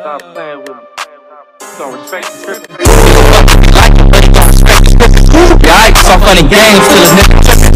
Stop playing with me. Don't respect the script. Like it, but he don't respect the script. Yeah, I saw funny games till his nigga